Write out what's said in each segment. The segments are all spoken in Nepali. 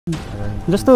जस्तो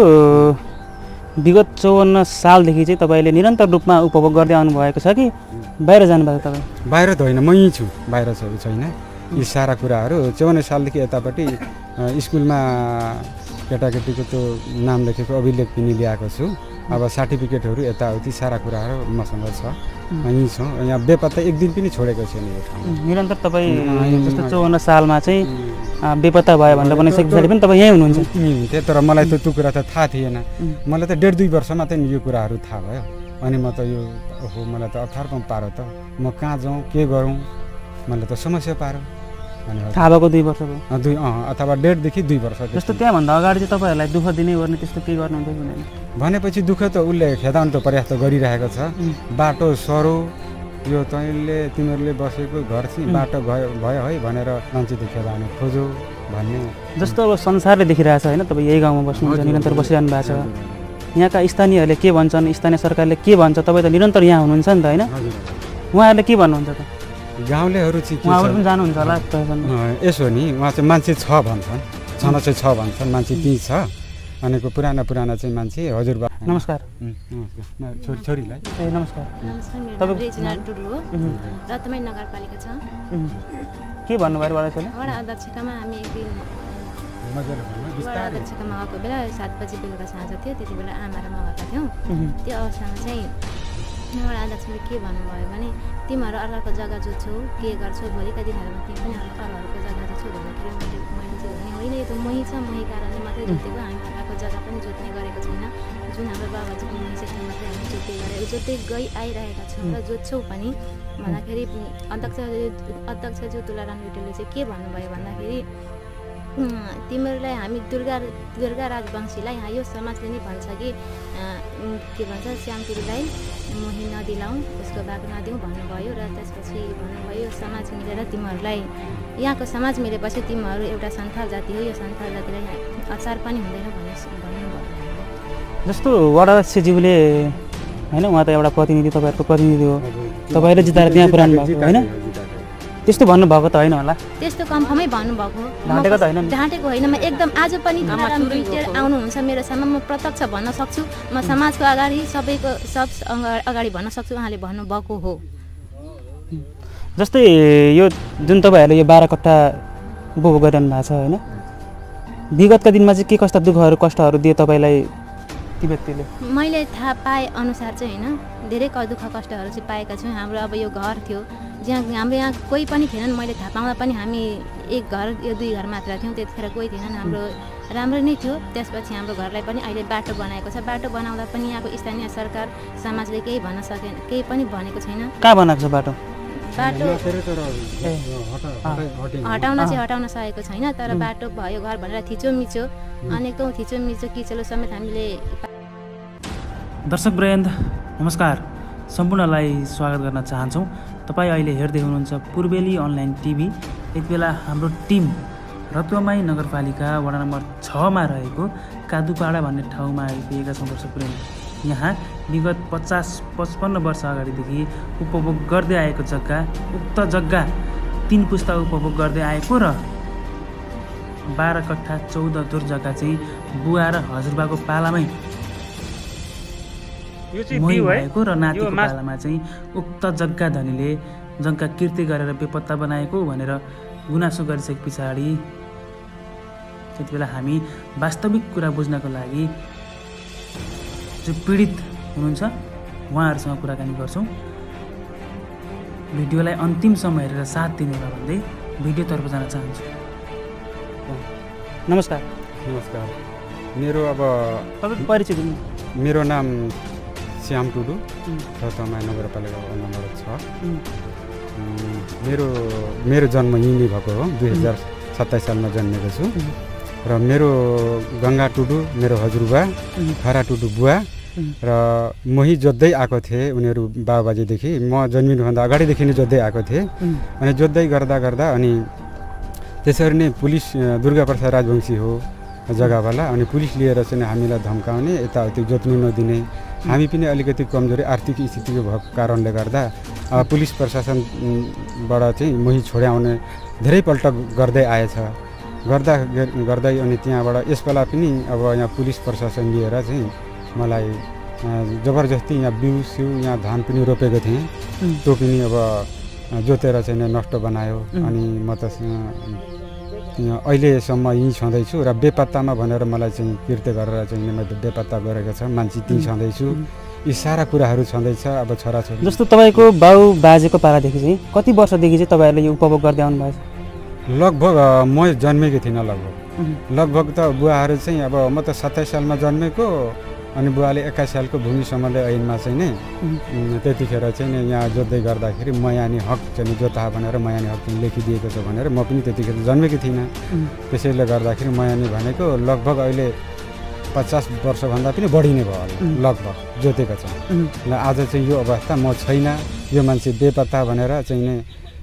विगत 54 सालदेखि चाहिँ तपाईले निरन्तर रूपमा उपभोग गर्दै आउनु भएको छ कि बाहिर जानुभएको तपाईँ? बाहिर त होइन, मै छु, बाहिर छैन। यी सारा कुराहरू 54 सालदेखि यतापट्टि स्कुलमा केटाकेटीको त्यो नाम लेखेको अभिलेख पनि ल्याएको छु। अब सर्टिफिकेटहरू यताउति सारा कुराहरू मसँग छ। यहीँ छौँ, यहाँ बेपत्ता एक दिन पनि छोडेको छैन यो ठाउँमा। निरन्तर तपाईँ जस्तो 54 सालमा चाहिँ बेपत्ता भयो भनेर भनिसके पछाडि पनि तपाईँ यहीँ हुनुहुन्छ? त्यही, तर मलाई त त्यो कुरा त थाहा थिएन। मलाई त 1.5-2 वर्षमा चाहिँ यो कुराहरू थाहा भयो। अनि म त यो ओहो मलाई त अप्ठ्यारोमा पारो त, म कहाँ जाउँ के गरौँ, मलाई त समस्या पारो। थाहा भएको 2 वर्ष भयो? अथवा 1.5 देखि 2 वर्ष। जस्तो त्यहाँभन्दा अगाडि चाहिँ तपाईँहरूलाई दुःख दिने गर्ने त्यस्तो केही गर्नुहुन्थ्यो हुँदैन? भनेपछि दुःख त उसले खेदाउन त प्रयास त गरिरहेको छ। बाटो सरो, यो तैँले तिमीहरूले बसेको घर चाहिँ बाटो भयो है भनेर मान्छे त खेदाउन खोजो भन्ने। जस्तो अब संसारले देखिरहेछ होइन, तपाईँ यही गाउँमा बस्नुहुन्छ, निरन्तर बसिरहनु भएको छ। यहाँका स्थानीयहरूले के भन्छन्, स्थानीय सरकारले के भन्छ, तपाईँ त निरन्तर यहाँ हुनुहुन्छ नि त होइन? उहाँहरूले के भन्नुहुन्छ त? गाउँलेहरू चाहिँ उहाँहरू पनि जानुहुन्छ होला? यसो नि, उहाँ चाहिँ मान्छे छ भन्छन्, छन चाहिँ छ भन्छन्, मान्छे त्यहीँ छ। अनेको पुराना चाहिँ मान्छे। हजुरबा नमस्कार। छोरीलाई ए नमस्कार। तपाईँ रेजिना टुडु हो, रत्नमय नगरपालिका छ। के भन्नुभयो वडा अध्यक्षकामा हामी एक दिन वडा अध्यक्षकामा आएको बेला 7 बजी बेलुका साँझ थियो, त्यति बेला आमा र म भएका थियौँ। त्यो अवस्थामा चाहिँ वडा अध्यक्षले के भन्नुभयो भने तिमीहरू अर्काको जग्गा जोत्छौ, के गर्छौ, भोलिका दिनहरूमा तिमी पनि अर्काहरूको जग्गा जोत्छौ भन्दाखेरि मैले चाहिँ भने होइन, यो त मही छ, मही कारणले मात्रै जोतेको, हामी अर्काको जग्गा पनि जोत्ने गरेको छैन। जुन हाम्रो बाबाजीको मही छ त्यो मात्रै हामी जोत्दै आइरहेका छौँ र जोत्छौँ पनि भन्दाखेरि अध्यक्षज्यू तुलाराम विटलले चाहिँ के भन्नुभयो भन्दाखेरि तिमीहरूलाई हामी दुर्गा राजवंशीलाई यो समाजले नै भन्छ कि के भन्छ श्यामपुरीलाई मोही नदिलाउँ, उसको भाग नदिउँ भन्नुभयो। र त्यसपछि भन्नुभयो यो समाज मिलेर तिमीहरूलाई, यहाँको समाज मिलेपछि तिमीहरू एउटा सन्थाल जाति हो, यो सन्थाल जातिलाई अचार पनि हुँदैन भन्नुभयो। जस्तो वडा अध्यक्षज्यूले होइन, उहाँ त एउटा प्रतिनिधि, तपाईँहरूको प्रतिनिधि हो, तपाईँले जिताएर त्यहाँ पुरानु भएको होइन, त्यस्तो भन्नुभएको त होइन होला? त्यस्तो कन्फर्मै भन्नुभएको, ढाँटेको त होइन? ढाँटेको होइन, म एकदम आज पनि आउनुहुन्छ मेरो सामु, म प्रत्यक्ष भन्न सक्छु, म समाजको अगाडि सबैको अगाडि भन्न सक्छु, उहाँले भन्नुभएको हो। जस्तै यो जुन तपाईँहरूले यो 12 कट्ठा उपभोग गरिरहनु भएको छ होइन, विगतका दिनमा चाहिँ के कस्ता दुःखहरू कष्टहरू दिए तपाईँलाई ती व्यक्तिले? मैले थाहा पाए अनुसार चाहिँ होइन, धेरै दुःख कष्टहरू चाहिँ पाएका छौँ। हाम्रो अब यो घर थियो जहाँ हाम्रो यहाँ कोही पनि थिएनन्, मैले थाहा पाउँदा पनि हामी एक घर या 2 घर मात्र थियौँ, त्यतिखेर कोही थिएनन्, हाम्रो राम्रो नै थियो। त्यसपछि हाम्रो घरलाई पनि अहिले बाटो बनाएको छ, बाटो बनाउँदा पनि यहाँको स्थानीय सरकार समाजले केही भन्न सकेन, केही पनि भनेको छैन। कहाँ बनाएको छ बाटो? हटाउन चाहिँ हटाउन सकेको छैन, तर बाटो भयो घर भनेर थिचोमिचो अनेकौँ थिचोमिचो किचलो समेत हामीले। दर्शकवृन्द नमस्कार, सम्पूर्णलाई स्वागत गर्न चाहन्छौँ। तपाईँ अहिले हेर्दै हुनुहुन्छ पूर्वेली अनलाइन टिभी। यति बेला हाम्रो टिम रत्नमय नगरपालिका वडा नम्बर 6 मा रहेको कादुपाडा भन्ने ठाउँमा आइपुगेका छौँ। दर्शकवृन्द, यहाँ विगत 50-55 वर्ष अगाडिदेखि उपभोग गर्दै आएको जग्गा, उक्त जग्गा 3 पुस्ता उपभोग गर्दै आएको र 12 कट्ठा 14 धुर जग्गा चाहिँ बुवा र हजुरबाको पालामै भएको र नातिको पालामा चाहिँ उक्त जग्गा धनीले जग्गा कृति गरेर बेपत्ता बनाएको भनेर गुनासो गरिसके पछाडि त्यति बेला हामी वास्तविक कुरा बुझ्नको लागि जो पीडित हुनुहुन्छ उहाँहरूसँग कुराकानी गर्छौँ। भिडियोलाई अन्तिमसम्म हेरेर साथ दिनुहोला भन्दै भिडियोतर्फ जान चाहन्छु। नमस्कार। नमस्कार। मेरो अब तपाईँको परिचय दिनु। मेरो नाम श्याम टुडु, रत्नमय नगरपालिका वडा नम्बर 6। मेरो जन्म यहीँ भएको हो, 2027 सालमा जन्मेको छु। र मेरो गङ्गा टुडु मेरो हजुरबा, खरा टुडु बुवा र मोही जोत्दै आएको थिएँ। उनीहरू बाबाजीदेखि, म जन्मिनुभन्दा अगाडिदेखि नै जोत्दै आएको थिएँ। अनि जोत्दै गर्दा अनि त्यसरी नै पुलिस, दुर्गा प्रसाद राजवंशी हो जग्गावाला, अनि पुलिस लिएर चाहिँ हामीलाई धम्काउने, यताउति जोत्नु नदिने। हामी पनि अलिकति कमजोरी आर्थिक स्थितिको भएको कारणले गर्दा पुलिस प्रशासनबाट चाहिँ मोही छोड्याउने धेरैपल्ट गर्दै आएछ। गर्दै अनि त्यहाँबाट यसपाला पनि अब यहाँ पुलिस प्रशासन लिएर चाहिँ मलाई जबरजस्ती यहाँ बिउ सिउ यहाँ धान पनि रोपेको थिएँ त्यो पनि अब जोतेर चाहिँ नष्ट बनायो अनि म त अहिलेसम्म यहीँ छँदैछु र बेपत्तामा भनेर मलाई चाहिँ कृत्य गरेर चाहिँ मैले बेपत्ता गरेको छ मान्छे त्यहीँ छँदैछु यी सारा कुराहरू छँदैछ अब छोराछोरी जस्तो तपाईँको बाउ बाजेको पालादेखि चाहिँ कति वर्षदेखि चाहिँ तपाईँहरूले यो उपभोग गर्दै आउनु भएको छ लगभग म जन्मेको थिइनँ लगभग त बुवाहरू चाहिँ अब म त 27 सालमा जन्मेको अनि बुवाले 21 सालको भूमि सम्बन्धी ऐनमा चाहिँ नै त्यतिखेर चाहिँ नि यहाँ जोत्दै गर्दाखेरि मयानी हक चाहिँ जोता भनेर मयानी हक चाहिँ लेखिदिएको छ भनेर म पनि त्यतिखेर जन्मेको थिइनँ त्यसैले गर्दाखेरि मयानी भनेको लगभग अहिले 50 वर्षभन्दा पनि बढी नै भयो होला लगभग जोतेको छ ल आज चाहिँ यो अवस्था म छैन यो मान्छे बेपत्ता भनेर चाहिँ नि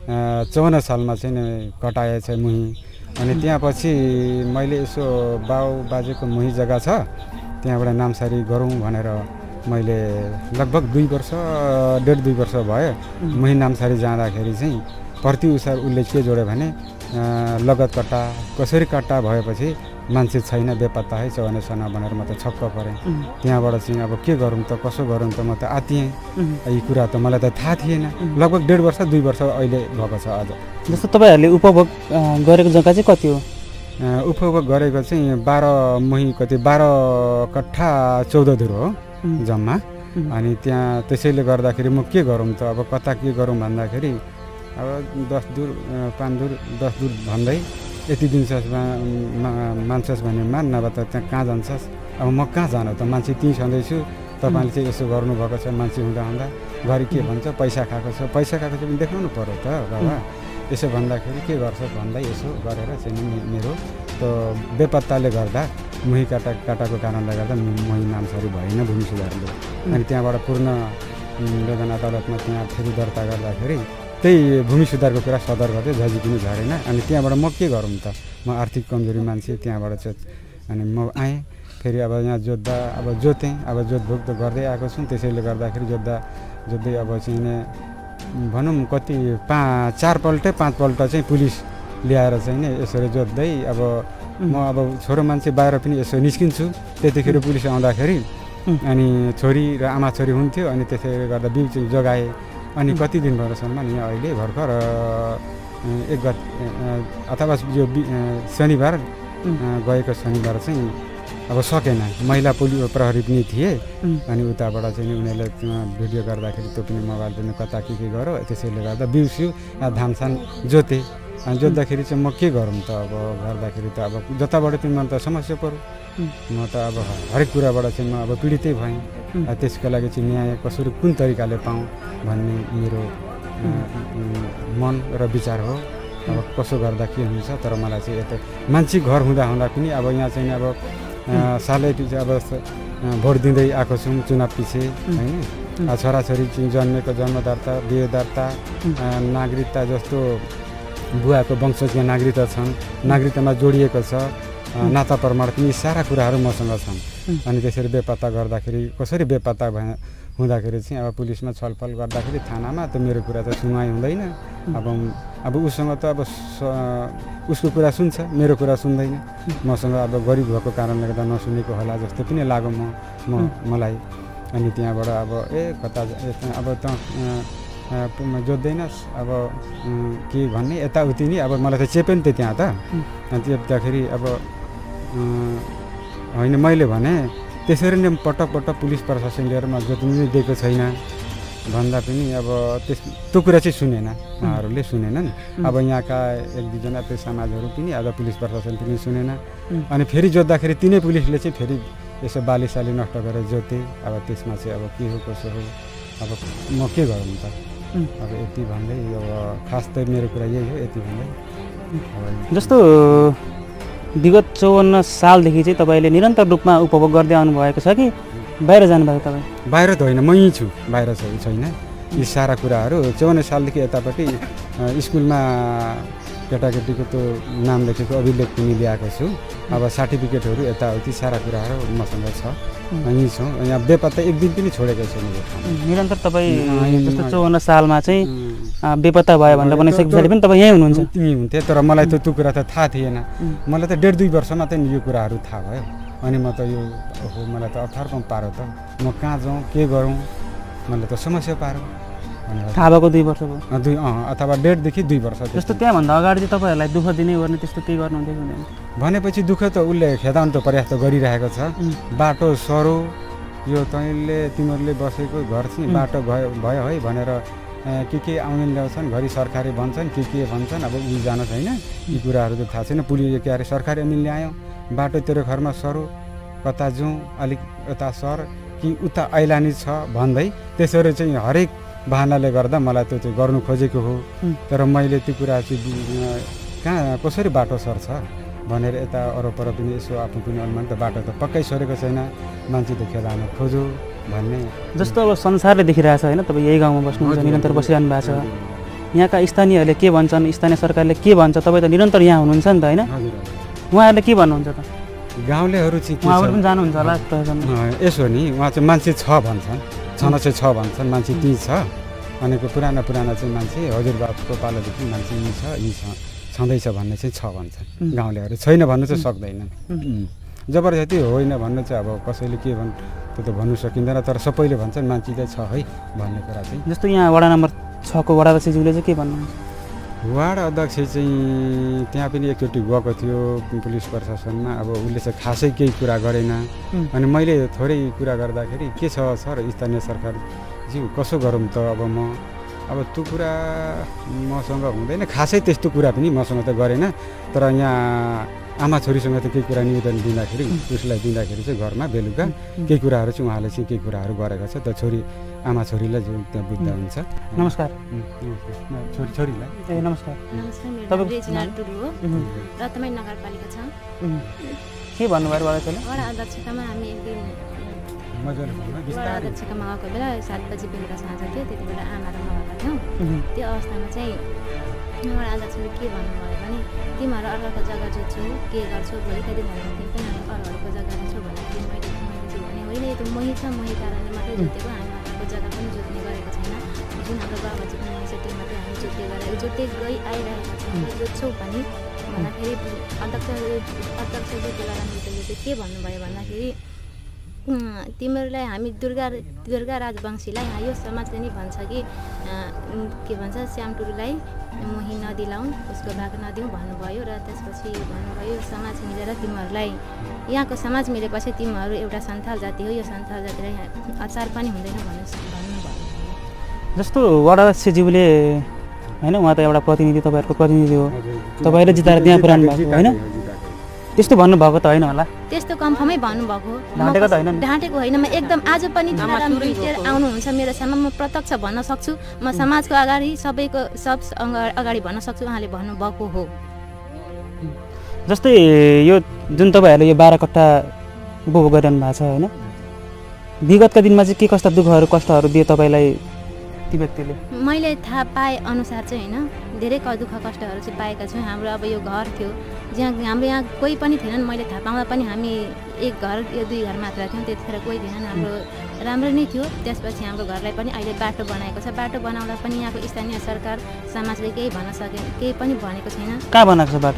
54 सालमा चाहिँ नि कटाएछ मुही अनि त्यहाँ पछि मैले यसो बाउ बाजेको मुही जग्गा छ त्यहाँबाट नामसारी गरौँ भनेर मैले लगभग 2 वर्ष 1.5-2 वर्ष भयो मुही नामसारी जाँदाखेरि चाहिँ प्रति उसार उसले के जोड्यो भने लगत कट्टा कसरी कट्टा भएपछि मान्छे छैन बेपत्ता है चौने सना भनेर म त छक्क परेँ त्यहाँबाट चाहिँ अब के गरौँ त कसो गरौँ त म त आतिएँ यी कुरा त मलाई त थाहा थिएन लगभग 1.5 वर्ष 2 वर्ष अहिले भएको छ अझ जस्तो तपाईँहरूले उपभोग गरेको जग्गा चाहिँ कति हो उपभोग गरेको चाहिँ 12 मुही कति 12 कट्ठा 14 धुर हो जम्मा अनि त्यहाँ त्यसैले गर्दाखेरि म के गरौँ त अब कता के गरौँ भन्दाखेरि अब 10 धुर 5 धुर 10 धुर भन्दै यति दिन्छस् मान्छस् भने मान नभए त त्यहाँ कहाँ जान्छस् अब म कहाँ जानु त मान्छे त्यहीँ छँदैछु तपाईँले चाहिँ यसो गर्नुभएको छ मान्छे हुँदा हुँदा घरि के भन्छ पैसा खाएको छ पनि देखाउनु पर्यो त बाबा यसो भन्दाखेरि के गर्छ भन्दै यसो गरेर चाहिँ मेरो त्यो बेपत्ताले गर्दा मुही काटाको कारणले गर्दा मुही नामसारी भएन भूमि सुधारले अनि त्यहाँबाट पूर्ण वेतन अदालतमा त्यहाँ फेरि दर्ता गर्दाखेरि त्यही भूमि सुधारको कुरा सदर गर्दै जजी पनि झरेन अनि त्यहाँबाट म के गरौँ त म आर्थिक कमजोरी मान्छे त्यहाँबाट चाहिँ अनि म आएँ फेरि अब यहाँ जोतेँ अब जोतभोग त गर्दै आएको छु त्यसैले गर्दाखेरि जोत्दै अब चाहिँ भनौँ कति 4 पल्ट 5 पल्ट चाहिँ पुलिस ल्याएर चाहिँ नि यसरी जोत्दै अब म अब छोरो मान्छे बाहिर पनि यसो निस्किन्छु त्यतिखेर पुलिस आउँदाखेरि अनि छोरी र आमा छोरी हुन्थ्यो अनि त्यसैले गर्दा बिउ चाहिँ जोगाएँ अनि कति दिन भएसम्म यहाँ अहिले भर्खर 1 गते अथवा यो शनिबार गएको शनिबार चाहिँ अब सकेन महिला प्रहरी पनि थिए अनि उताबाट चाहिँ उनीहरूले भिडियो गर्दाखेरि त्यो पनि मोबाइल पनि कता के गर्यो त्यसैले गर्दा बिउ सिउ धानसान जोते अनि जोत्दाखेरि चाहिँ म के गरौँ त अब गर्दाखेरि त अब जताबाट पनि मलाई त समस्या पर्यो म त अब हरेक कुराबाट चाहिँ म अब पीडितै भएँ त्यसको लागि चाहिँ न्याय कसरी कुन तरिकाले पाऊँ भन्ने मेरो मन र विचार हो अब कसो गर्दा के हुन्छ तर मलाई चाहिँ यता मान्छे घर हुँदा पनि अब यहाँ चाहिँ अब सालै पछि अब भोट दिँदै आएको छौँ चुनाव पछि होइन छोराछोरी चाहिँ जन्मेको जन्म दर्ता बिहे दर्ता नागरिकता जस्तो बुवाको वंशजको नागरिकता छन् नागरिकतामा जोडिएको छ नाता प्रमाण पनि सारा कुराहरू मसँग छन् अनि त्यसरी बेपत्ता गर्दाखेरि कसरी बेपत्ता हुँदाखेरि चाहिँ अब पुलिसमा छलफल गर्दाखेरि थानामा त मेरो कुरा त सुनवाई हुँदैन अब उसँग त अब उसको कुरा सुन्छ मेरो कुरा सुन्दैन मसँग अब गरिब भएको कारणले गर्दा नसुनेको होला जस्तो पनि लाग्यो मलाई अनि त्यहाँबाट अब कता अब त जोत्दैनस् अब के भन्ने यताउति नि अब मलाई त चेप्यो नि त त्यहाँ त अनि चेप्दाखेरि अब होइन मैले भने त्यसरी नै पटक पुलिस प्रशासन लिएर म जोत्नु नै दिएको छैन भन्दा पनि अब त्यो कुरा चाहिँ सुनेन उहाँहरूले सुनेनन् अब यहाँका 1-2 जना त्यो समाजहरू पनि अब पुलिस प्रशासन पनि सुनेन अनि फेरि जोत्दाखेरि तिनै पुलिसले चाहिँ फेरि यसो बालीसाली नष्ट गरेर जोते अब त्यसमा चाहिँ अब के हो कसो हो अब म के गरौँ त अब यति भन्दै अब खास त मेरो कुरा यही हो यति भन्दै जस्तो विगत 54 सालदेखि चाहिँ तपाईँले निरन्तर रूपमा उपभोग गर्दै आउनुभएको छ कि बाहिर जानुभएको तपाईँ बाहिर त होइन म यहीँ छु बाहिर छैन यी सारा कुराहरू 54 सालदेखि यतापट्टि स्कुलमा केटाकेटीको त्यो नाम लेखेको अभिलेख पनि ल्याएको छु। अब सर्टिफिकेटहरू यताउति सारा कुराहरू मसँग छ। यहीँ छौँ, यहाँ बेपत्ता एक दिन पनि छोडेको छैन। निरन्तर तपाईँ जस्तो 54 सालमा चाहिँ बेपत्ता भयो भनेर भनिसके पछाडि पनि तपाईँ यहीँ हुनुहुन्छ? त्यहीँ हुन्थेँ, तर मलाई त त्यो कुरा त थाहा थिएन। मलाई त 1.5-2 वर्षमा त यो कुराहरू थाहा भयो। अनि म त यो मलाई त अप्ठ्यारो पारो त, म कहाँ जाउँ के गरौँ, मलाई त समस्या पारो। थाहा भएको 2 वर्ष भयो? अथवा 1.5 देखि 2 वर्ष। जस्तो त्यहाँभन्दा अगाडि चाहिँ तपाईँहरूलाई दुःख दिने गर्ने त्यस्तो केही गर्नुहुन्थ्यो कि हुँदैन? भनेपछि दुःख त उसले खेदाउन त पर्याप्त गरिरहेको छ। बाटो सरो, यो तैँले तिमीहरूले बसेको घर चाहिँ बाटो भयो है भनेर के आउने ल्याउँछन्, घरि सरकारी भन्छन् के भन्छन्। अब ऊ जान छैन, यी कुराहरू त थाहा छैन। पुलिसले के अरे सरकारी अमिल ल्यायो, बाटो तेरो घरमा सरो, कता जाउँ, अलिक यता सर कि उता ऐलानी छ भन्दै त्यसरी चाहिँ हरेक बहानाले गर्दा मलाई त्यो चाहिँ गर्नु खोजेको हो। तर मैले त्यो कुरा चाहिँ कहाँ कसरी बाटो सर्छ भनेर यता अरपर पनि यसो आफू पनि अनुमान त बाटो त पक्कै सरेको छैन, मान्छे त खेदाउन खोजो भन्ने। जस्तो अब संसारले देखिरहेछ होइन, तपाईँ यही गाउँमा बस्नुहुन्छ, निरन्तर बसिरहनु भएको छ। यहाँका स्थानीयहरूले के भन्छन्, स्थानीय सरकारले के भन्छ, तपाईँ त निरन्तर यहाँ हुनुहुन्छ नि त होइन? उहाँहरूले के भन्नुहुन्छ त? गाउँलेहरू चाहिँ उहाँहरू पनि जानुहुन्छ होला? यसो नि, उहाँ चाहिँ मान्छे छ भन्छन्, छन चाहिँ छ भन्छन्, मान्छे त्यहीँ छ। भनेको पुराना चाहिँ मान्छे हजुरबाबुको पालोदेखि मान्छे यहीँ छँदैछ भन्ने चाहिँ छ भन्छन् गाउँलेहरू। छैन भन्नु चाहिँ सक्दैनन्। जबरजस्ती होइन भन्नु चाहिँ अब कसैले के भन् त्यो त भन्नु सकिँदैन, तर सबैले भन्छन् मान्छे चाहिँ छ है भन्ने कुरा चाहिँ। जस्तो यहाँ वडा नम्बर 6 को वडा अध्यक्षज्यूले चाहिँ के भन्नुहुन्छ? वार्ड अध्यक्ष चाहिँ त्यहाँ पनि एकचोटि गएको थियो पुलिस प्रशासनमा। अब उसले चाहिँ खासै केही कुरा गरेन। अनि मैले थोरै कुरा गर्दाखेरि के छ सर स्थानीय सरकारज्यू कसो गरौँ त अब त्यो कुरा मसँग हुँदैन, खासै त्यस्तो कुरा पनि मसँग त गरेन। तर यहाँ आमा छोरीसँग त केही कुरा निवेदन दिँदाखेरि उसलाई दिँदाखेरि चाहिँ घरमा बेलुका केही कुराहरू चाहिँ उहाँले चाहिँ केही कुराहरू गरेको छ। त आमा छोरीलाई जो त्यहाँ बुझ्दा हुन्छ। नमस्कार। छोरीलाई नमस्कार। तपाईँ रेजिना टुडु हो, रत्नमाई नगरपालिका छ। के भन्नुभयो वडा अध्यक्षतामा हामी एक दिन वडा अध्यक्षतामा गएको बेला 7 बजी बेलुका साँझ थियो, त्यति बेला आमा र म गएका थियौँ। त्यो अवस्थामा चाहिँ वडा अध्यक्षले के भन्नुभयो भने तिमीहरू अर्काको जग्गा जोत्छौ के गर्छौ, भोलिका दिन हामी पनि अरूहरूको जग्गा जोत्छौ भन्दाखेरि मैले भने होइन, यो त मोही छ, मोही कारणले मात्रै जोतेको, हामी अर्काको जग्गा पनि जोत्ने गरेको छैन। जुन हाम्रो बाबाजी पनि मोही छ त्यो मात्रै हामी जोत्दै गई आइरहेको छ, जोत्छौ पनि भन्दाखेरि अध्यक्षले बेला रामले चाहिँ के भन्नुभयो भन्दाखेरि तिमीहरूलाई हामी दुर्गा राजवंशीलाई यो समाजले नि भन्छ कि के भन्छ श्याम टुडुलाई मोही नदिलाउँ, उसको भाग नदिउँ भन्नुभयो। र त्यसपछि भन्नुभयो समाज मिलेर तिमीहरूलाई यहाँको समाज मिलेपछि तिमीहरू एउटा सन्थाल जाति हो, यो सन्थाल जातिलाई अचार पनि हुँदैन भन्नुभयो। जस्तो वडा अध्यक्षज्यूले होइन, उहाँ त एउटा प्रतिनिधि, तपाईँहरूको प्रतिनिधि हो, तपाईँले जिताएर त्यहाँ पुऱ्याउनु भएको होइन, त्यस्तो भन्नुभएको त होइन होला? त्यस्तो कन्फर्मै भन्नुभएको, ढाँटेको होइन। म एकदम आज पनि आउनुहुन्छ मेरो सामु, म प्रत्यक्ष भन्न सक्छु, म समाजको अगाडि सबैको अगाडि भन्न सक्छु उहाँले भन्नुभएको हो। जस्तै यो जुन तपाईँहरूले यो 12 कट्ठा उपभोग गरिरहनु भएको छ होइन, विगतका दिनमा चाहिँ के कस्ता दुःखहरू कष्टहरू दियो तपाईँलाई ती व्यक्तिले? मैले थाहा पाए अनुसार चाहिँ होइन, धेरै दुःख कष्टहरू चाहिँ पाएका छौँ। हाम्रो अब यो घर थियो जहाँ हाम्रो यहाँ कोही पनि थिएनन्, मैले थाहा पाउँदा पनि हामी 1 घर या 2 घर मात्र थियौँ, त्यतिखेर कोही थिएनन्, हाम्रो राम्रो नै थियो। त्यसपछि हाम्रो घरलाई पनि अहिले बाटो बनाएको छ, बाटो बनाउँदा पनि यहाँको स्थानीय सरकार समाजले केही भन्न सके, केही पनि भनेको छैन। कहाँ बनाएको छ बाटो?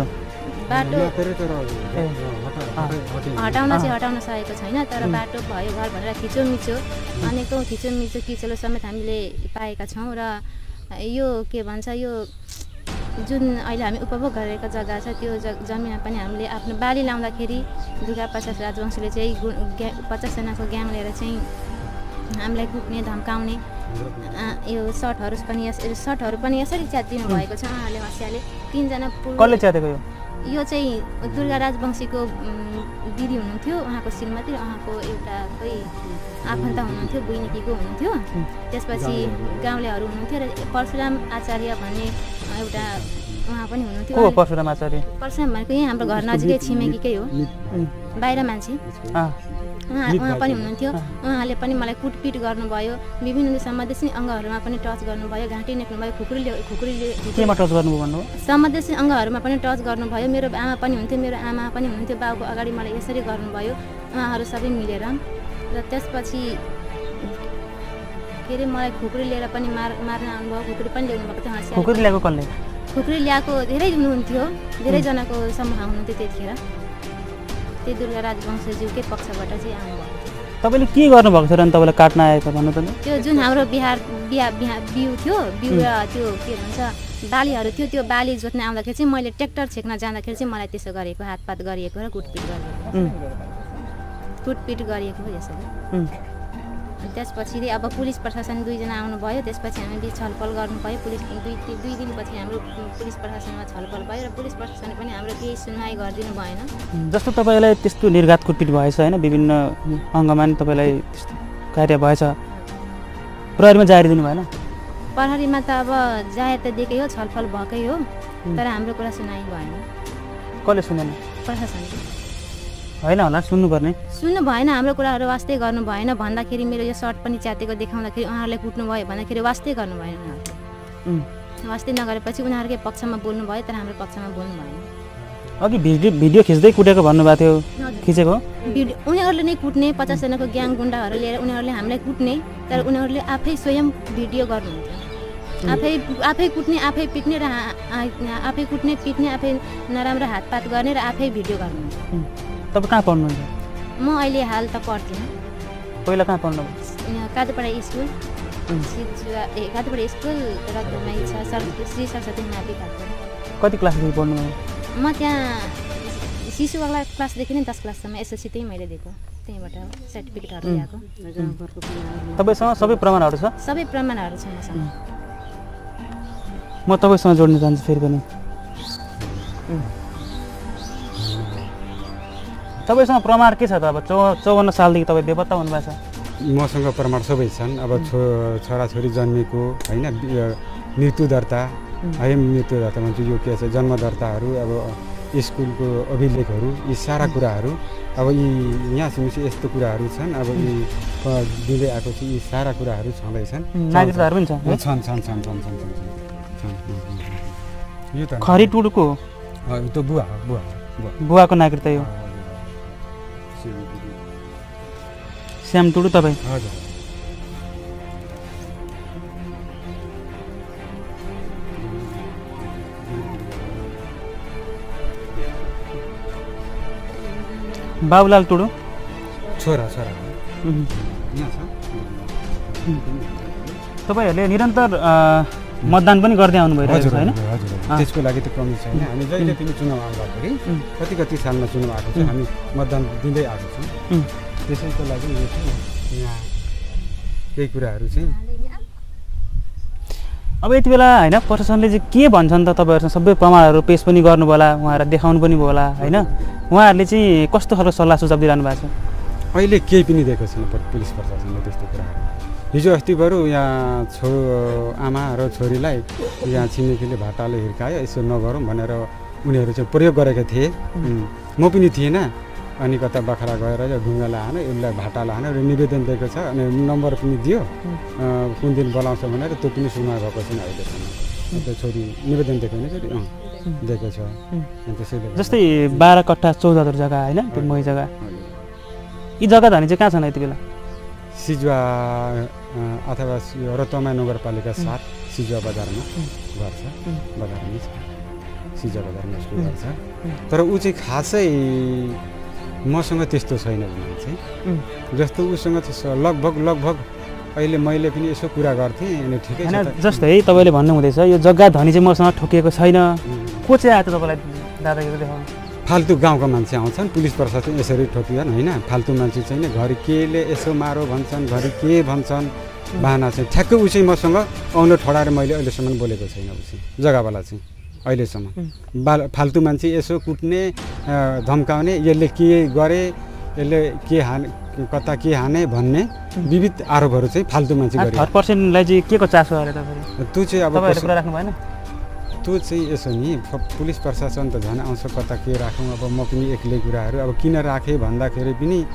हटाउन सकेको छैन, तर बाटो भयो घर भनेर खिचोमिचो अनेकौँ किचलो समेत हामीले पाएका छौँ। र यो के भन्छ, यो जुन अहिले हामी उपभोग गरेको जग्गा छ त्यो जमिनमा पनि हामीले आफ्नो बाली लाउँदाखेरि दुर्गा प्रसाद राजवंशीले चाहिँ 50 जनाको ग्याङ लिएर चाहिँ हामीलाई कुट्ने धम्काउने यो सर्टहरू पनि यसरी च्यातिनु भएको छ उहाँले। हँसियाले 3 जना कसले च्यातेको? यो चाहिँ दुर्गा राजवंशीको दिदी हुनुहुन्थ्यो, उहाँको श्रीमती र उहाँको एउटा कोही आफन्त हुनुहुन्थ्यो, बुइनिकीको हुनुहुन्थ्यो। त्यसपछि गाउँलेहरू हुनुहुन्थ्यो र परशुराम आचार्य भन्ने एउटा उहाँ पनि हुनुहुन्थ्यो। परशुराम आचार्य? परशुराम भनेको यहीँ हाम्रो घर नजिकै छिमेकीकै हो, बाहिर मान्छे। उहाँ पनि हुनुहुन्थ्यो। उहाँले पनि मलाई कुटपिट गर्नुभयो, विभिन्न समावेशी अङ्गहरूमा पनि टच गर्नुभयो, घाँटी नेक्नुभयो, केमा टच गर्नुभयो भन्नुभयो? समावेशी अङ्गहरूमा पनि टच गर्नुभयो। मेरो आमा पनि हुन्थ्यो, मेरो आमा पनि हुनुहुन्थ्यो, बाउको अगाडि मलाई यसरी गर्नुभयो उहाँहरू सबै मिलेर। र त्यसपछि के अरे मलाई खुकुरी लिएर पनि मार्न आउनुभयो, खुकुरी पनि ल्याउनु भएको थियो। खुकुरी ल्याएको कसले? खुकुरी ल्याएको धेरै हुनुहुन्थ्यो, धेरैजनाको समूह हुनुहुन्थ्यो त्यतिखेर। त्यो दुर्गा राजवंशज्यूकै पक्षबाट चाहिँ आउनुभएको थियो। तपाईँले के गर्नुभएको थियो र तपाईँलाई काट्न आएको भन्नु त? त्यो जुन हाम्रो बिउ थियो, बिउ र त्यो के भन्छ बालीहरू थियो, त्यो बाली जोत्न आउँदाखेरि चाहिँ मैले ट्र्याक्टर छेक्न जाँदाखेरि चाहिँ मलाई त्यसो गरेको, हातपात गरिएको र कुटपिट गरिएको हो यसरी। त्यसपछि अब पुलिस प्रशासन 2 जना आउनुभयो। त्यसपछि हामी बिच छलफल गर्नु भयो। पुलिस दुई दिनपछि हाम्रो पुलिस प्रशासनमा छलफल भयो र पुलिस प्रशासनले पनि हाम्रो केही सुनवाई गरिदिनु भएन। जस्तो तपाईँलाई त्यस्तो निर्घात कुटपिट भएछ होइन, विभिन्न अङ्गमा नि तपाईँलाई त्यस्तो कार्य भएछ, प्रहरीमा जाहेर दिनु भएन? प्रहरीमा त अब जाहेर त दिएकै हो, छलफल भएकै हो, तर हाम्रो कुरा सुनाइ भएन। कसले सुनेन? प्रशासनले। होइन होला, सुन्नुपर्ने। सुन्नु भएन, हाम्रो कुराहरू वास्तै गर्नु भएन। भन्दाखेरि मेरो यो सर्ट पनि च्यातेको देखाउँदाखेरि उहाँहरूले कुट्नु भयो भन्दाखेरि वास्तै गर्नु भएन उनीहरूले। वास्तै नगरेपछि उनीहरूकै पक्षमा बोल्नु भयो, तर हाम्रो पक्षमा बोल्नु भएन। अघि भिडियो खिच्दै कुटेको भन्नुभएको थियो, खिचेको? उनीहरूले नै कुट्ने, 50 जनाको ग्याङ गुन्डाहरू लिएर उनीहरूले हामीलाई कुट्ने, तर उनीहरूले आफै स्वयं भिडियो गर्नुहुन्थ्यो। आफै कुट्ने, आफै पिट्ने र आफै कुट्ने, पिट्ने, आफै नराम्रो हातपात गर्ने र आफै भिडियो गर्नुहुन्थ्यो। तपाईँ कहाँ पढ्नुहुन्छ? म अहिले हाल त पढ्दिनँ। पहिला कहाँ पढ्नुभयो? कादुपाडा स्कुल, कादुपाडा स्कुल रत्नमाई छ, श्री सरस्वती मावि कादुपाडा। कति क्लासदेखि पढ्नुभयो? म त्यहाँ शिशुवाला क्लासदेखि नै 10 क्लाससम्म एसएलसी त्यही मैले दिएको, त्यहीँबाट सर्टिफिकेटहरू ल्याएको। तपाईँसँग सबै प्रमाणहरू छ? सबै प्रमाणहरू छ मसँग। म तपाईँसँग जोड्न चाहन्छु फेरि पनि। तपाईँसँग प्रमाण के छ त? अब 54 सालदेखि तपाईँ बेपत्ता हुनुभएको छ। मसँग प्रमाण सबै छन्। अब छोराछोरी जन्मेको होइन, मृत्यु दर्ता है, मृत्यु दर्ता भन्छु यो के छ, जन्म दर्ताहरू, अब स्कुलको अभिलेखहरू, यी सारा कुराहरू, अब यी यहाँ छिमेसी यस्तो कुराहरू छन्। अब यी दिँदै आएको छ, यी सारा कुराहरू छँदैछन्। नागरिकताहरू पनि छन्। यो त खरी टुडुको त्यो बुवाको नागरिकता हो। श्याम टुडु तपाईँ? हजुर। बाबुलाल टुडु? छोरा। तपाईँहरूले निरन्तर मतदान पनि गर्दै आउनु भइरहेको छ होइन? त्यसको लागि त कमी छैन। हामी जहिले पनि चुनाव आउँदाखेरि कति सालमा चुनाव आएको छ, हामी मतदान दिँदै आएको छौँ। त्यसैको लागि यो चाहिँ यहाँ केही कुराहरू चाहिँ अब यति बेला होइन प्रशासनले चाहिँ के भन्छन् त? तपाईँहरूसँग सबै प्रमाणहरू पेश पनि गर्नु होला, उहाँहरूलाई देखाउनु पनि होला होइन? उहाँहरूले चाहिँ कस्तो खालको सल्लाह सुझाव दिइरहनु भएको छ? अहिले केही पनि दिएको छैन पुलिस प्रशासनले त्यस्तो कुराहरू। हिजो अस्ति बरु यहाँ आमा र छोरीलाई यहाँ छिमेकीले भाटाले हिर्कायो, यसो नगरौँ भनेर उनीहरू चाहिँ प्रयोग गरेका थिए। म पनि थिएन। अनि कता बाख्रा गएर ढुङ्गा लाहान, यसलाई भाटा लाहान र निवेदन दिएको छ, अनि नम्बर पनि दियो, कुन दिन बोलाउँछ भनेर। त्यो पनि सुनवाई भएको छैन अहिलेसम्म। त्यो छोरी निवेदन दिएको होइन, छोरी दिएको छ। त्यसैले जस्तै 12 कट्ठा 14 जग्गा होइन, त्यो मै जग्गा, यी जग्गा धनी चाहिँ कहाँ छन् यति बेला? सिजुवा अथवा रतमा नगरपालिका 7 सिजुवा बजारमा घर छ, बजारमै छ, सिजुवा बजारमा उसको घर छ। तर ऊ चाहिँ खासै मसँग त्यस्तो छैन भने चाहिँ, जस्तो उसँग लगभग अहिले मैले पनि यसो कुरा गर्थेँ अनि ठिकै छ। जस्तै तपाईँले भन्नु हुँदैछ यो जग्गा धनी चाहिँ मसँग ठोकिएको छैन, को चाहिँ आयो त तपाईँलाई दादागिरी देखाउनु? फाल्तु गाउँका मान्छे आउँछन्, पुलिस प्रशासन यसरी ठोकिएन होइन। फाल्तु मान्छे छैन, घरि केले यसो मारो भन्छन्, घरि के भन्छन्, बाहना चाहिँ ठ्याक्कै ऊ चाहिँ मसँग औँलो ठडाएर मैले अहिलेसम्म बोलेको छैन। ऊ चाहिँ जग्गावाला चाहिँ अहिलेसम्म फाल्तु मान्छे यसो कुट्ने, धम्काउने, यसले के गरे, यसले के हाने, कता के हाने भन्ने विविध आरोपहरू चाहिँ फाल्तु मान्छे गरे। 3% चाहिँ के को चासो अरे तपाईहरु? त्यो चाहिँ अब कुरा राख्नु भएन? त्यो चाहिँ यसो नि पुलिस प्रशासन त झन् आउँछ, कता के राखौँ। अब म पनि एक्लै कुराहरू अब किन राखेँ भन्दाखेरि पनि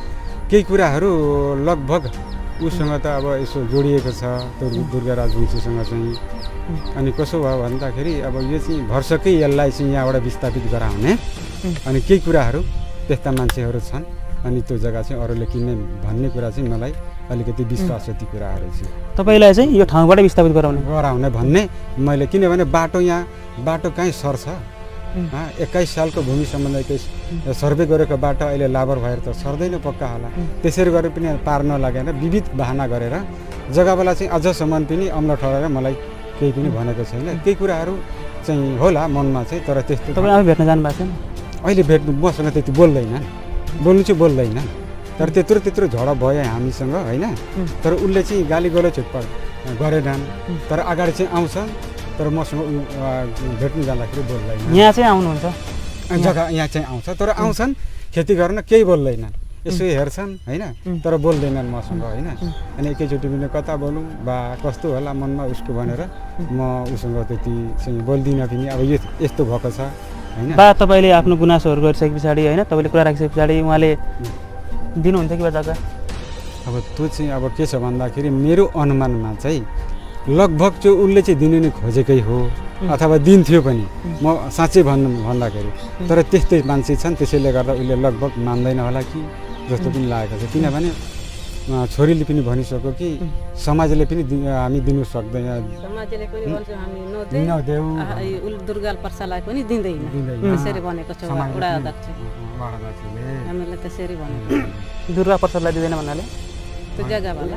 केही कुराहरू लगभग उसँग त अब यसो जोडिएको छ त्यो दुर्गाराज वंशीसँग चाहिँ। अनि कसो भयो भन्दाखेरि अब यो चाहिँ भर्सकै यसलाई चाहिँ यहाँबाट विस्थापित गराउने अनि केही कुराहरू त्यस्ता मान्छेहरू छन् अनि त्यो जग्गा चाहिँ अरूले किन्ने भन्ने कुरा चाहिँ मलाई अलिकति विश्वास छ ती कुराहरू चाहिँ। तपाईँलाई चाहिँ यो ठाउँबाट विस्थापित गराउने भन्ने मैले, किनभने बाटो कहीँ सर्छ 21 सालको भूमि सम्बन्धी सर्वे गरेको बाटो अहिले लाबर भएर त सर्दैन पक्का होला। त्यसरी गरेर पनि पार नलागेर विविध बहाना गरेर जग्गावाला चाहिँ अझसम्म पनि अम्ल ठहरेर मलाई केही पनि भनेको छैन। केही कुराहरू चाहिँ होला मनमा चाहिँ, तर त्यस्तो तपाईँ आफै भेट्न जानु भएको छैन? अहिले भेट्नु मसँग त्यति बोल्नु चाहिँ बोल्दैन, तर त्यत्रो झडप भयो हामीसँग होइन। तर उसले चाहिँ गाली गलोच गरेनन्, तर अगाडि चाहिँ आउँछ, तर मसँग भेट्नु जाँदाखेरि बोल्दैन। यहाँ चाहिँ आउनुहुन्छ? जग्गा यहाँ चाहिँ आउँछ, तर आउँछन् खेती गर्न केही बोल्दैनन्, यसो हेर्छन् होइन, तर बोल्दैनन् मसँग होइन। अनि एकैचोटि पनि कता बोलौँ बा कस्तो होला मनमा उसको भनेर म उसँग त्यति चाहिँ बोल्दिनँ पनि। अब यस्तो भएको छ होइन। बा तपाईँले आफ्नो गुनासोहरू गरिसके पछाडि होइन, तपाईँले कुरा राखिसके पछाडि उहाँले दिनुहुन्छ कि बा जग्गा? अब त्यो चाहिँ अब के छ भन्दाखेरि मेरो अनुमानमा चाहिँ लगभग चाहिँ उसले चाहिँ दिनु नै खोजेकै हो अथवा दिन्थ्यो पनि, म साँच्चै भन्दाखेरि। तर त्यस्तै मान्छे छन्, त्यसैले गर्दा उसले लगभग मान्दैन होला कि जस्तो पनि लागेको छ। किनभने छोरीले पनि भनिसक्यो कि समाजले पनि हामी दिनु सक्दैन, समाजले पनि भन्छ हामी नदेऊ, दुर्गा प्रसादलाई पनि दिँदैन त्यसरी भनेको छ वडा अध्यक्षले। हामीले त्यसरी भनेको दुर्गा प्रसादलाई दिँदैन भन्नाले त्यो जग्गावाला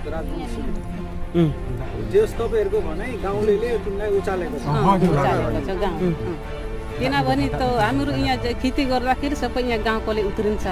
तपाईँहरूको भनाइ गाउँलेले तिमीलाई उचालेको छ गाउँ। किनभने त हाम्रो यहाँ खेती गर्दाखेरि सबै यहाँ गाउँकोले उत्रिन्छ,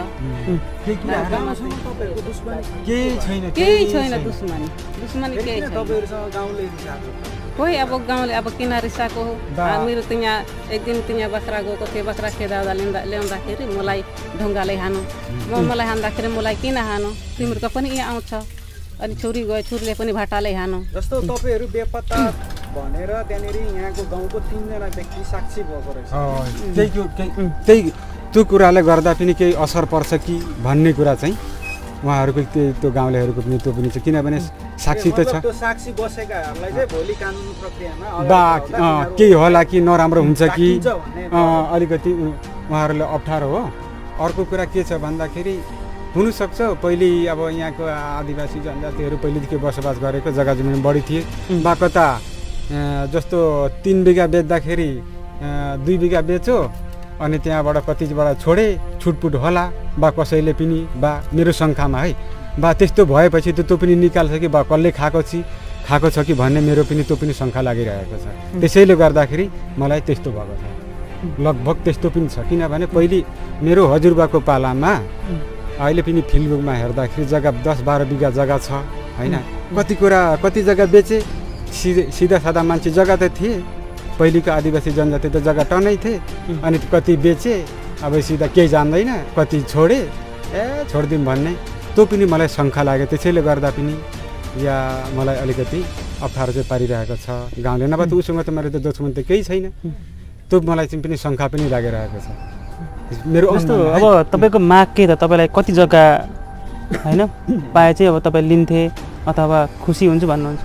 केही छैन दुश्मनी केही छैन। कोही अब गाउँले अब किन रिसाएको हो। मेरो त यहाँ एक दिन त यहाँ बाख्रा गएको थियो, बाख्रा खेदाउँदा ल्याउँदाखेरि मलाई ढुङ्गाले हानु, मलाई हान्दाखेरि मलाई किन हानु, तिमीहरूको पनि यहाँ आउँछ। अनि छोरी गयो, छोरीले पनि भाटाले हानु। जस्तो तपाईँहरू बेपत्ता भनेर त्यहाँनिर यहाँको गाउँको 3 जना व्यक्ति साक्षी भएको रहेछ। त्यो कुराले गर्दा पनि केही असर पर्छ कि भन्ने कुरा चाहिँ उहाँहरूको त्यो गाउँलेहरूको पनि त्यो पनि छ। किनभने साक्षी त छ, त्यो साक्षी बसेकाहरूलाई चाहिँ भोलि कानुन प्रक्रियामा बा केही होला कि नराम्रो हुन्छ कि अलिकति उहाँहरूलाई अप्ठ्यारो हो। अर्को कुरा के छ भन्दाखेरि हुनसक्छ पहिले अब यहाँको आदिवासी जनजातिहरू पहिलेदेखि बसोबास गरेको जग्गा जमिन बढी थिए, बा कता जस्तो 3 बिघा बेच्दाखेरि 2 बिघा बेच्यो अनि त्यहाँबाट कतिबाट छोडे छुटपुट होला बा कसैले पनि बा मेरो शङ्कामा है बा त्यस्तो भएपछि त्यो पनि निकाल्छ कि बा कसले खाएको छ कि भन्ने मेरो पनि त्यो पनि शङ्का लागिरहेको छ। त्यसैले गर्दाखेरि मलाई त्यस्तो भएको छ, लगभग त्यस्तो पनि छ। किनभने पहिले मेरो हजुरबाको पालामा अहिले पनि फिल्डमा हेर्दाखेरि जग्गा 10-12 बिघा जग्गा छ होइन। कति जग्गा बेचे, सिधा सादा मान्छे जग्गा त थिए, पहिलेको आदिवासी जनजाति त जग्गा टनै थिए। अनि कति बेचे, अब सिधा केही जान्दैन, कति छोडे छोडिदिउँ भन्ने त्यो पनि मलाई शङ्का लाग्यो। त्यसैले गर्दा पनि या मलाई अलिकति अप्ठ्यारो चाहिँ पारिरहेको छ गाउँले। नभए त उसँग त मेरो त दुश्मन त केही छैन, त्यो मलाई चाहिँ पनि शङ्का पनि लागिरहेको छ मेरो। जस्तो अब तपाईँको माग के त, तपाईँलाई कति जग्गा होइन पाए चाहिँ अब तपाईँ लिन्थे अथवा खुसी हुन्छ भन्नुहुन्छ?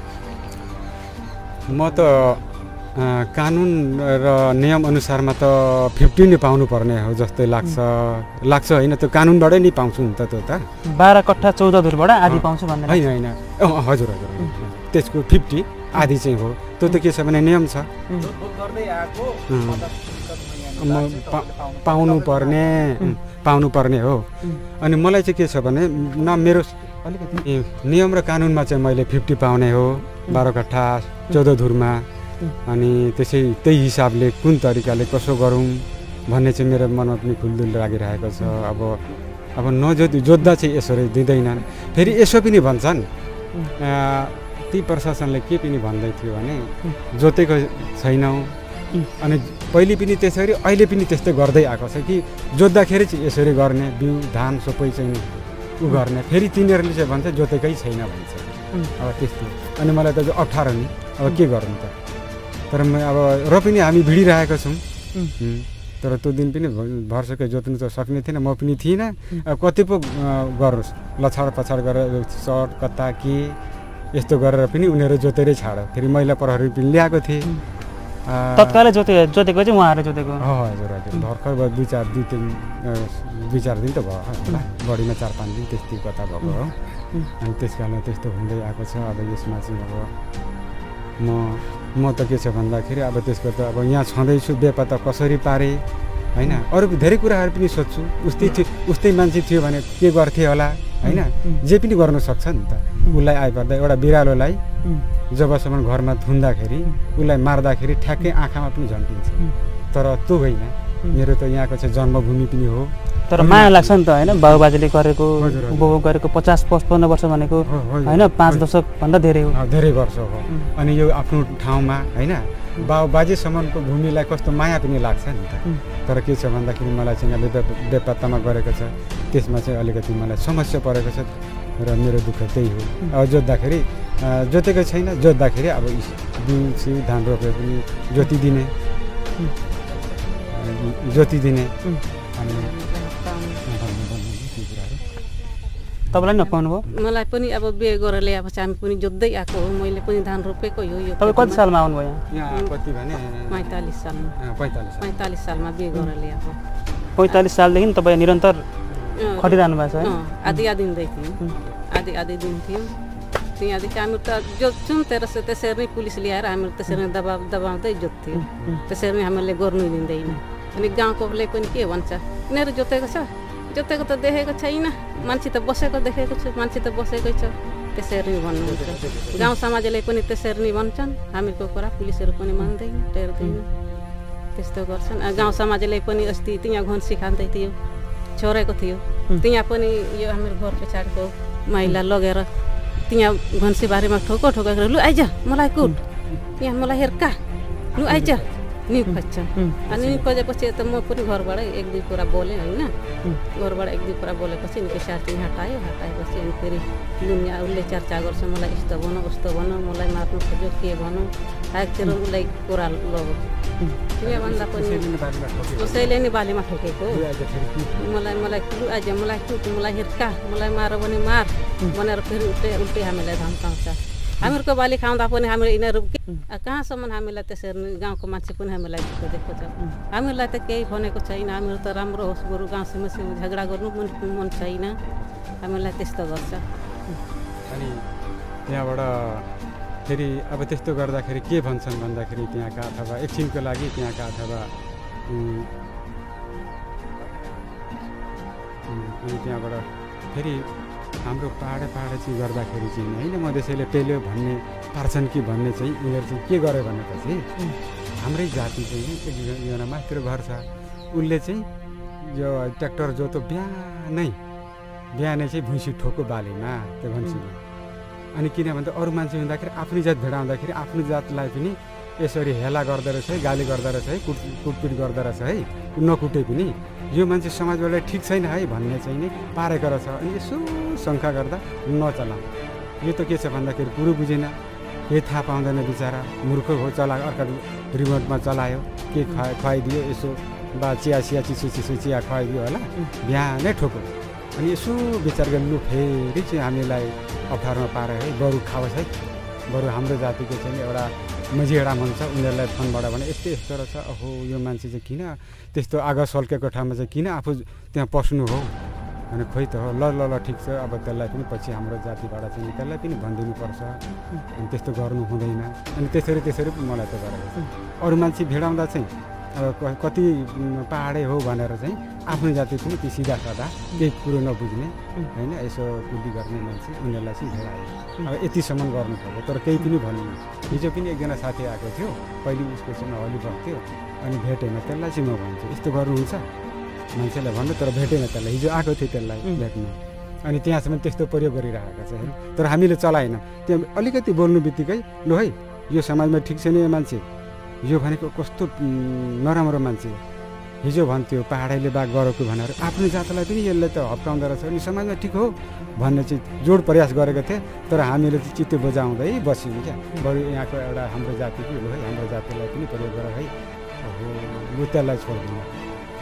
म त कानुन र नियम अनुसारमा त 50 नै पाउनुपर्ने हो जस्तै लाग्छ होइन। त्यो कानुनबाटै नै पाउँछु नि त। त्यो त 12 कट्ठा 14 धुरबाट आधी पाउँछु भन्ने होइन। हजुर त्यसको 50 आधी चाहिँ हो। त्यो त के छ भने नियम छ, पाउनु पर्ने हो। अनि मलाई चाहिँ के छ भने न मेरो अलिकति नियम र कानुनमा चाहिँ मैले 50 पाउने हो 12 कट्ठा 14 धुरमा। अनि त्यही हिसाबले कुन तरिकाले कसो गरौँ भन्ने चाहिँ मेरो मनमा पनि खुलदुल लागिरहेको छ। अब जोत्दा चाहिँ यसरी दिँदैनन्। फेरि यसो पनि भन्छन् ती प्रशासनले के पनि भन्दै थियो भने जोतेको छैनौँ, अनि पहिले पनि त्यसरी अहिले पनि त्यस्तै गर्दै आएको छ कि जोत्दाखेरि चाहिँ यसरी गर्ने, बिउ धान सबै चाहिँ उ गर्ने, फेरि तिनीहरूले चाहिँ भन्छ जोतेकै छैन भन्छ। अब त्यस्तो अनि मलाई त अप्ठ्यारो नि, अब के गर्नु त। तर अब र पनि हामी भिडिरहेको छौँ, तर त्यो दिन पनि भरसकै जोत्नु त सक्ने थिएन, म पनि थिइनँ। कति पो गरोस् लछाड पछाड गरेर सर्ट कता के यस्तो गरेर पनि उनीहरू जोतेरै छाड्यो। फेरि महिला प्रहरी पनि ल्याएको थिएँ। तत्कालै जोतेको चाहिँ उहाँहरूले जोतेको? हजुर हजुर, भर्खर भयो 2-4 दिन त भयो होला, बढीमा 4-5 दिन त्यस्तै कता भएको हो। अनि त्यस कारणले त्यस्तो हुँदै आएको छ। अब यसमा चाहिँ अब म त के छ भन्दाखेरि अब त्यसको त अब यहाँ छँदैछु, बेपत्ता कसरी पारेँ होइन, अरू धेरै कुराहरू पनि सोध्छु। उस्तै मान्छे थियो भने के गर्थे होला होइन, जे पनि गर्न सक्छ नि त। उसलाई आइपर्दा एउटा बिरालोलाई जबसम्म घरमा थुन्दाखेरि उसलाई मार्दाखेरि ठ्याक्कै आँखामा पनि झन्टिन्छ, तर त्यो होइन। मेरो त यहाँको चाहिँ जन्मभूमि पनि हो। तर माया लाग्छ नि त होइन, बाबुबाजेले गरेको बोबो गरेको 50-55 वर्ष भनेको होइन, 5 दशकभन्दा धेरै हो, धेरै वर्ष हो। अनि यो आफ्नो ठाउँमा होइन बाबुबाजेसम्मको भूमिलाई कस्तो माया पनि लाग्छ नि त। तर के छ भन्दाखेरि मलाई चाहिँ बेपत्तामा गरेको छ, त्यसमा चाहिँ अलिकति मलाई समस्या परेको छ र मेरो दुःख त्यही हो। अब जोतेको छैन, जोत्दाखेरि अब बिउ धान रोपेर पनि जोतिदिने अनि तपाईँलाई नपाउनु भयो? मलाई पनि अब बिहे गरेर ल्याएपछि हामी पनि जोत्दै आएको हो। मैले पनि धान रोपेको हो। यो तपाईँ कति सालमा आउनुभयो यहाँ? कति भने 45 सालमा। 45 सालमा बिहे गरेर ल्याएको। 45 सालदेखि तपाईँ निरन्तर खटिरहनु भएको छ है? आधी दिँदै थियौँ, आधी दिन्थ्यौँ। त्यहाँदेखि हामी त जोत्छौँ, त्यसरी नै पुलिस ल्याएर हामीहरू त्यसरी नै दबाउँदै जोत्थ्यौँ। त्यसरी नै हामीहरूले गर्नु दिँदैन। अनि गाउँकोले पनि के भन्छ, यिनीहरू जोतेको छ, जोतेको त देखेको छैन, मान्छे त बसेको देखेको छु, मान्छे त बसेकै छ, त्यसरी नै भन्नुहुन्छ। गाउँ समाजले पनि त्यसरी नै भन्छन्। हामीको कुरा पुलिसहरू पनि मान्दैन, टेर्दैन, त्यस्तो गर्छन्। गाउँ समाजले पनि अस्ति त्यहाँ घन्सी खाँदै थियो, छोरेको थियो, त्यहाँ पनि यो हाम्रो घर पछाडिको महिला लगेर त्यहाँ घन्सी बारीमा ठोको गरेर लु आइज मलाई कुट, यहाँ मलाई हेर्का, लु आइज नि खोज्छ। अनि नि खोजेपछि त म पनि घरबाट 1-2 कुरा बोलेँ होइन। घरबाट 1-2 कुरा बोलेपछि नि साथी हटाएपछि अनि फेरि दुनिया उसले चर्चा गर्छ, मलाई यस्तो भनौँ उस्तो भनौँ, मलाई मार्नु खोज्यो के भनौँ, आखिर उसलाई कुरा लग्यो। त्यहाँ भन्दा पनि उसैले नै बालीमा ठोकेको। मलाई लु आइज मलाई कुट, मलाई हिर्का, मलाई मार भने मार भनेर फेरि उल्टै हामीलाई धम्काउँछ। हामीहरूको बाली खाउँदा पनि हाम्रो यिनीहरू कहाँसम्म हामीलाई त्यसरी गाउँको मान्छे पनि हामीलाई दिएको छ। हामीहरूलाई त केही भनेको छैन। हामीहरू त राम्रो होस् बरु गाउँ समस्यामा झगडा गर्नु मन छैन, हामीलाई त्यस्तो गर्छ। अनि त्यहाँबाट फेरि अब त्यस्तो गर्दाखेरि के भन्छन् भन्दाखेरि त्यहाँका अथवा एकछिनको लागि त्यहाँका अथवा अनि त्यहाँबाट फेरि हाम्रो पाहाडे चाहिँ गर्दाखेरि चाहिँ होइन मधेसीले पेल्यो भन्ने पार्छन् कि भन्ने चाहिँ उनीहरू चाहिँ के गर्यो भनेपछि हाम्रै जाति चाहिँ एकजना मात्र घर छ, उसले चाहिँ यो ट्र्याक्टर जोतो बिहानै चाहिँ भुइँसी ठोको बालीमा त्यो भन्छौँ। अनि किन भन्दा अरू मान्छे हुँदाखेरि आफ्नै जात भेडाउँदाखेरि आफ्नो जातलाई पनि यसरी हेला गर्दो रहेछ है, गाली गर्दो रहेछ है, कुटपिट गर्दो रहेछ है, नकुटे पनि यो मान्छे समाजबाट ठिक छैन है भन्ने चाहिँ नि पारेको रहेछ। अनि यसो शङ्का गर्दा नचला। यो त के छ भन्दाखेरि कुरो बुझेन, केही थाहा पाउँदैन बिचरा, मूर्ख हो, चला अर्का रिमोटमा चलायो, के खुवाइदियो, यसो बा चिया चिसो चिया खुवाइदियो होला, बिहानै ठोको। अनि यसो विचार गर्नु लु फेरि चाहिँ हामीलाई अप्ठ्यारोमा पारेर है बरु खाओस् है, बरु हाम्रो जातिको चाहिँ एउटा मझेडा भन्छ उनीहरूलाई फोनबाट भने यस्तो रहेछ, ओहो यो मान्छे चाहिँ किन त्यस्तो आगो सल्केको ठाउँमा चाहिँ किन आफू त्यहाँ पस्नु हो अनि खोइ त हो, ल ठिक छ, अब त्यसलाई पनि पछि हाम्रो जातिबाट चाहिँ त्यसलाई पनि भनिदिनुपर्छ, अनि त्यस्तो गर्नु हुँदैन। अनि त्यसरी मलाई त गरेको छ। अरू मान्छे भेडाउँदा चाहिँ अब कति पाहाडे हो भनेर चाहिँ आफ्नो जाति पनि त्यो सिधा सादा केही कुरो नबुझ्ने होइन, यसो बुद्धि गर्ने मान्छे उनीहरूलाई चाहिँ भेडायो। अब यतिसम्म गर्नु पर्यो, तर केही पनि भनिन। हिजो पनि एकजना साथी आएको थियो, पहिले उसको चाहिँ हली बग्थ्यो, अनि भेटेन, त्यसलाई चाहिँ म भन्छु यस्तो गर्नुहुन्छ मान्छेलाई भन्नु, तर भेटेन त्यसलाई, हिजो आएको थियो त्यसलाई भेट्नु। अनि त्यहाँसम्म त्यस्तो प्रयोग गरिरहेको छ होइन, तर हामीले चलाएनौँ। त्यहाँ अलिकति बोल्नु बित्तिकै लु है यो समाजमा ठिक छैन, यो मान्छे यो भनेको कस्तो नराम्रो मान्छे, हिजो भन्थ्यो पाहाडैले बाघ गरेको भनेर आफ्नो जातलाई पनि यसले त हप्काउँदो रहेछ, अनि समाजमा ठिक हो भन्ने चाहिँ जोड प्रयास गरेको थिएँ। तर हामीले चाहिँ चित्त बुझाउँदै बस्यौँ क्या, बरु यहाँको एउटा हाम्रो जातिको है, हाम्रो जातिलाई पनि प्रयोग गर है, हो त्यसलाई छोड्दिनँ।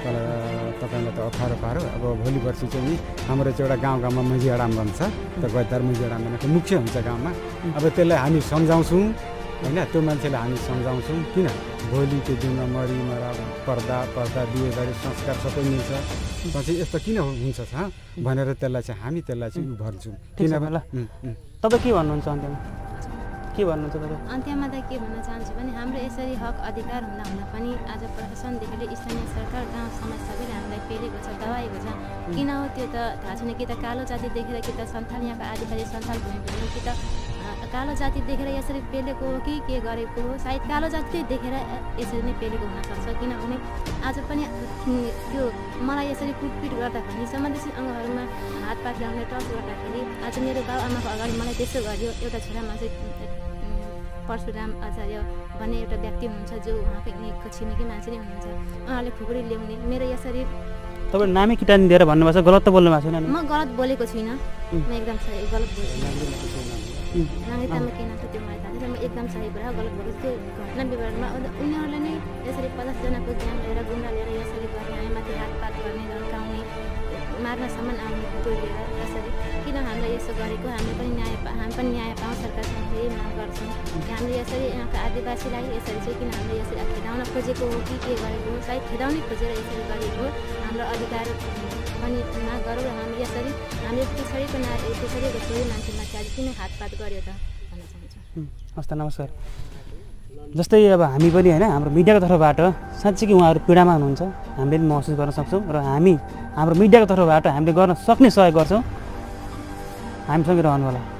तपाईँलाई त अप्ठ्यारो पारो अब भोलि पर्सि चाहिँ नि हाम्रो चाहिँ एउटा गाउँमा मझियाडाम भन्छ त गद्दार मझियाडाम भनेको मुख्य हुन्छ गाउँमा अब त्यसलाई हामी सम्झाउँछौँ होइन त्यो मान्छेलाई हामी सम्झाउँछौँ किन भोलिको दिनमा मरिमरा पर्दा बिहे गरी संस्कार सबै मिल्छ चाहिँ यस्तो किन हुन्छ भनेर त्यसलाई चाहिँ हामी त्यसलाई चाहिँ भन्छौँ किनभने तपाईँ के भन्नुहुन्छ अन्त्यमा के भन्नुहुन्छ तपाईँ अन्त्यमा त के भन्न चाहन्छु भने हाम्रो यसरी हक अधिकार हुँदा हुँदा पनि आज प्रशासनदेखि लिएर स्थानीय सरकार गाउँ समाज सबैले हामीलाई पेलेको छ दबाएको छ किन हो त्यो त थाहा छैन कि त कालो जाति देखेर कि त सन्थाल यहाँको आदिवासी सन्थाल भूमि भनौँ कि त कालो जाति देखेर यसरी पेलेको हो कि के गरेको हो सायद कालो जाति देखेर यसरी नै पेलेको हुनसक्छ किनभने आज पनि त्यो मलाई यसरी कुटपिट गर्दाखेरि सम्बन्धित अङ्गहरूमा हातपात ल्याउने टच गर्दाखेरि आज मेरो बाउ आमाको अगाडि मलाई त्यसो गर्यो एउटा छोरा मान्छे परशुराम आचार्य भन्ने एउटा व्यक्ति हुनुहुन्छ जो उहाँको यहीँको छिमेकी मान्छे नै हुनुहुन्छ उहाँले खुकुरी ल्याउने मेरो यसरी तपाईँ नामै किटानी दिएर भन्नुभएको छ गलत त बोल्नु भएको छैन म गलत बोलेको छुइनँ म एकदम सही गलत बोलेको नागरिकतामा के नाम छ त्यो मलाई थाहा छैन म एकदम सही कुरा गलत बोलेको त्यो घटना विवरणमा उनीहरूले नै यसरी 50जनाको ग्याङ लिएर गुन्डा लिएर यसरी गर्ने हामीमाथि हातपात गर्ने धम्काउने मार्नसम्म आउने त्यो लिएर यसरी किन हामीले यसो गरेको हामी पनि न्याय पाउँ सरकारसँग फेरि माग गर्छौँ हामीले यसरी यहाँको आदिवासीलाई यसरी चाहिँ किन हामीले यसरी खेदाउन खोजेको हो कि के गरेको हो सायद खेदाउनै खोजेर यसरी गरेको हाम्रो अधिकार पनि माग गरौँ र हामी यसरी हामीले पछाडिको छोरी मान्छेमाथि आज किन हातपात गर्यो त भन्न चाहन्छु हस् त नमस्कार जस्तै अब हामी पनि होइन हाम्रो मिडियाको तर्फबाट साँच्चै कि उहाँहरू पीडामा हुनुहुन्छ हामीले पनि महसुस गर्न सक्छौँ र हाम्रो मिडियाको तर्फबाट हामीले गर्न सक्ने सहयोग गर्छौँ हामीसँगै रहनु होला।